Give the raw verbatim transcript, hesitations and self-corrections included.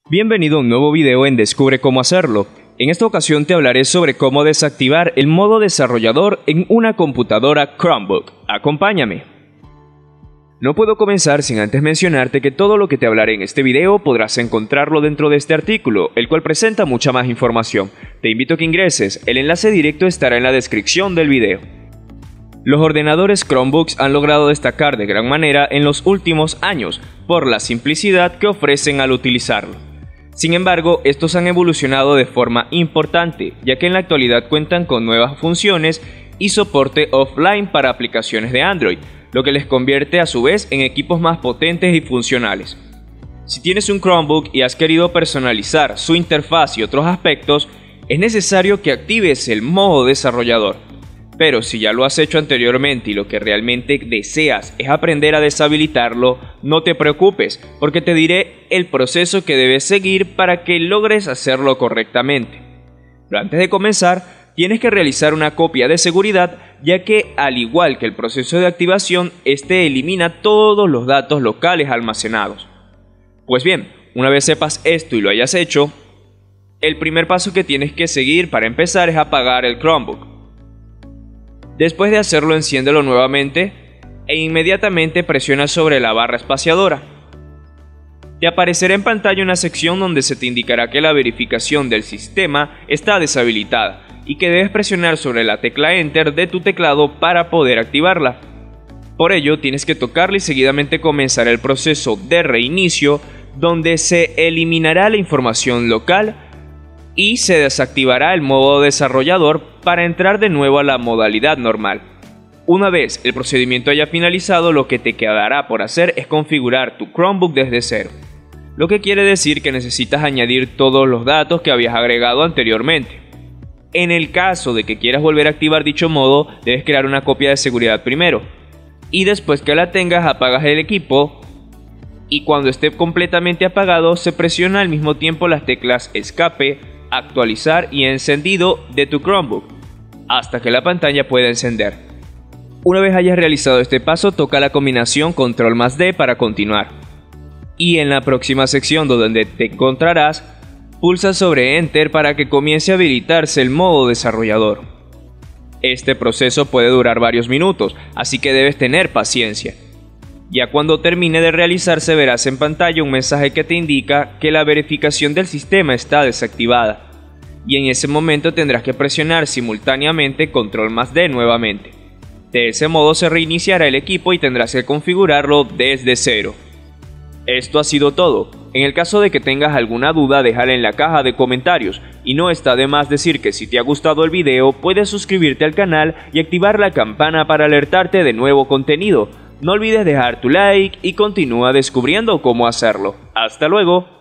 Bienvenido a un nuevo video en Descubre cómo hacerlo. En esta ocasión te hablaré sobre cómo desactivar el modo desarrollador en una computadora Chromebook. Acompáñame. No puedo comenzar sin antes mencionarte que todo lo que te hablaré en este video podrás encontrarlo dentro de este artículo, el cual presenta mucha más información. Te invito a que ingreses, el enlace directo estará en la descripción del video. Los ordenadores Chromebooks han logrado destacar de gran manera en los últimos años por la simplicidad que ofrecen al utilizarlo. Sin embargo, estos han evolucionado de forma importante, ya que en la actualidad cuentan con nuevas funciones y soporte offline para aplicaciones de Android, lo que les convierte a su vez en equipos más potentes y funcionales. Si tienes un Chromebook y has querido personalizar su interfaz y otros aspectos, es necesario que actives el modo desarrollador. Pero si ya lo has hecho anteriormente y lo que realmente deseas es aprender a deshabilitarlo, no te preocupes, porque te diré el proceso que debes seguir para que logres hacerlo correctamente. Pero antes de comenzar, tienes que realizar una copia de seguridad, ya que al igual que el proceso de activación, este elimina todos los datos locales almacenados. Pues bien, una vez sepas esto y lo hayas hecho, el primer paso que tienes que seguir para empezar es apagar el Chromebook. Después de hacerlo, enciéndelo nuevamente e inmediatamente presiona sobre la barra espaciadora. Te aparecerá en pantalla una sección donde se te indicará que la verificación del sistema está deshabilitada y que debes presionar sobre la tecla Enter de tu teclado para poder activarla. Por ello, tienes que tocarla y seguidamente comenzará el proceso de reinicio, donde se eliminará la información local y se desactivará el modo desarrollador para entrar de nuevo a la modalidad normal. Una vez el procedimiento haya finalizado, lo que te quedará por hacer es configurar tu Chromebook desde cero, lo que quiere decir que necesitas añadir todos los datos que habías agregado anteriormente. En el caso de que quieras volver a activar dicho modo, debes crear una copia de seguridad primero, y después que la tengas apagas el equipo, y cuando esté completamente apagado se presiona al mismo tiempo las teclas escape, actualizar y encendido de tu Chromebook, hasta que la pantalla pueda encender. Una vez hayas realizado este paso, toca la combinación control más D para continuar. Y en la próxima sección donde te encontrarás, pulsa sobre Enter para que comience a habilitarse el modo desarrollador. Este proceso puede durar varios minutos, así que debes tener paciencia. Ya cuando termine de realizarse, verás en pantalla un mensaje que te indica que la verificación del sistema está desactivada, y en ese momento tendrás que presionar simultáneamente control más D nuevamente. De ese modo se reiniciará el equipo y tendrás que configurarlo desde cero. Esto ha sido todo. En el caso de que tengas alguna duda, déjala en la caja de comentarios, y no está de más decir que si te ha gustado el video, puedes suscribirte al canal y activar la campana para alertarte de nuevo contenido. No olvides dejar tu like y continúa descubriendo cómo hacerlo. ¡Hasta luego!